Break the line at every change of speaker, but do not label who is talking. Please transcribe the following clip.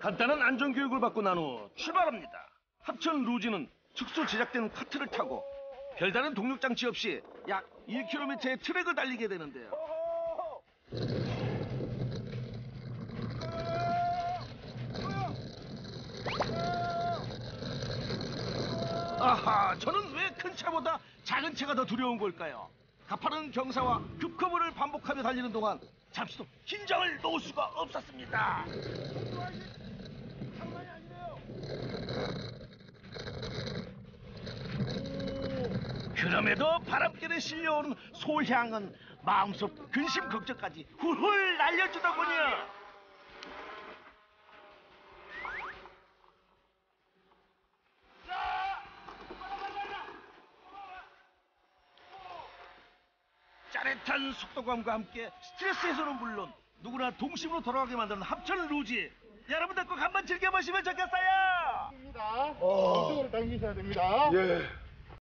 간단한 안전교육을 받고 난 후 출발합니다. 합천 루지는 특수 제작된 카트를 타고 별다른 동력 장치 없이 약 1km의 트랙을 달리게 되는데요. 아하, 저는 왜 큰 차보다 작은 차가 더 두려운 걸까요? 가파른 경사와 급커브를 반복하며 달리는 동안 잠시도 긴장을 놓을 수가 없었습니다. 그럼에도 바람결에 실려오는 소향은 마음속 근심 걱정까지 훌훌 날려주더군요. 짜릿한 속도감과 함께 스트레스 해소는 물론 누구나 동심으로 돌아가게 만드는 합천 루지. 여러분들 꼭 한번 즐겨보시면 좋겠어요.
이쪽으로 당기셔야 됩니다.
예.